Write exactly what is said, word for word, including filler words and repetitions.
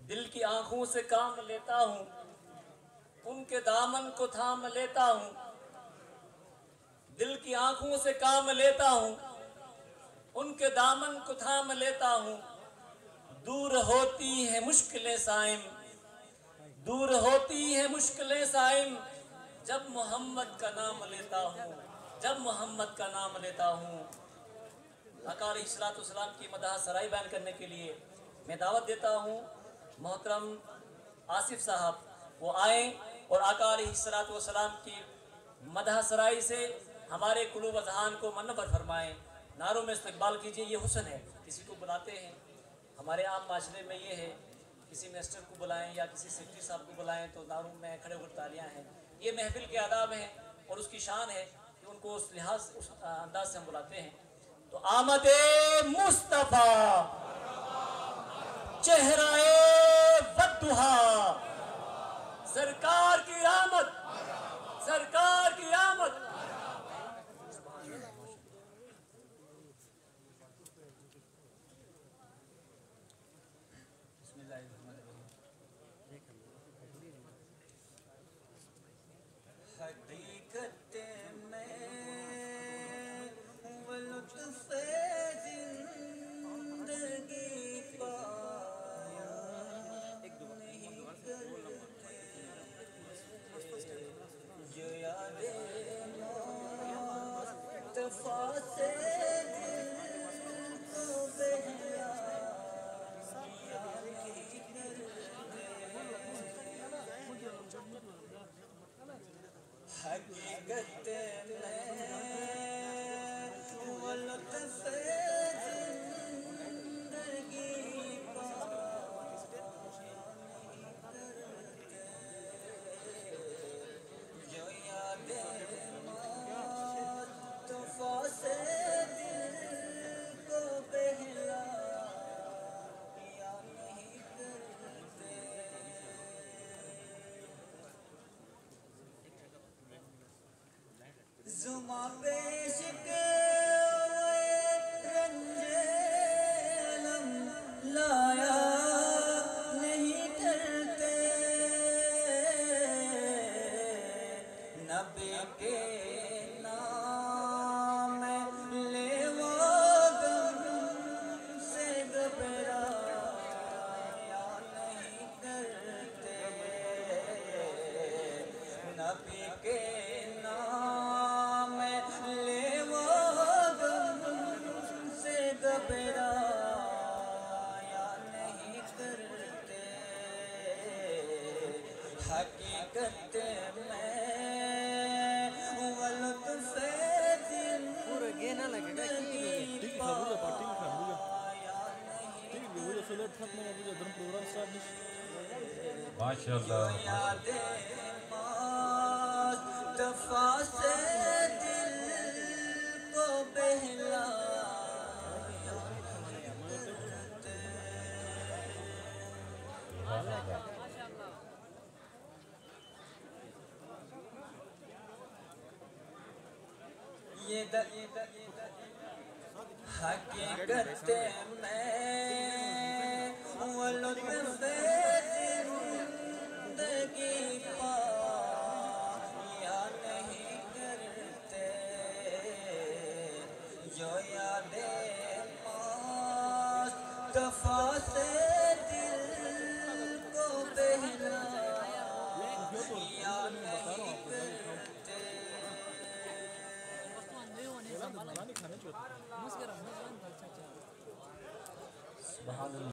दिल की आंखों से काम लेता हूँ, उनके दामन को थाम लेता हूँ। दिल की आंखों से काम लेता हूँ, उनके दामन को थाम लेता हूँ। दूर होती है मुश्किलें साइम, दूर होती है मुश्किलें साइम, जब मोहम्मद का नाम लेता हूँ, जब मोहम्मद का नाम लेता हूँ। आका अलैहिस्सलाम की मदह सराई बयान करने के लिए मैं दावत देता हूँ। मोहतरम आसिफ साहब वो आए और आका अलैहिस्सलाम की मदह सराई से हमारे कुलूब अज़हान को मनवर फरमाएं। नारों में इस्तकबाल कीजिए। ये हुस्न है, किसी को बुलाते हैं, हमारे आम माशरे में ये है, किसी मिनिस्टर को बुलाएं या किसी सेक्रेटरी साहब को बुलाएं तो नारों में खड़े होकर तालियां हैं। ये महफिल के आदाब हैं और उसकी शान है कि उनको उस लिहाज उस अंदाज से हम बुलाते हैं। तो आमदे मुस्तफा चेहराए वद्दुहा, सरकार की आमद, सरकार की आमद। हकीकत में वो लुत्फ़ ज़िंदगी पाया नहीं करते, जो यादें मुस्तफ़ा से दिल को बहलाया नहीं करते। हकीकत में वो लुत्फ़ ज़िंदगी जो यादें मुस्तफ़ा से दिल को बहलाया नहीं करते। ज़ुमा पेश के रंजे अलम लाया नहीं डरते, नबी के नाम लेवा गम से घबराया नहीं करते, नबी के नाम लेवा गम से घबराया नहीं करते। हकीकत में वो लुत्फ़ ज़िंदगी पाया नहीं माशाअल्लाह। यादें मुस्तफ़ा से दिल को बहलाया ये द ये द ये द हकीकत में वो लुत्फ़ ज़िंदगी पाया नहीं करते, जो यादें मुस्तफ़ा से दिल को बहलाया नहीं करते। सुभान अल्लाह।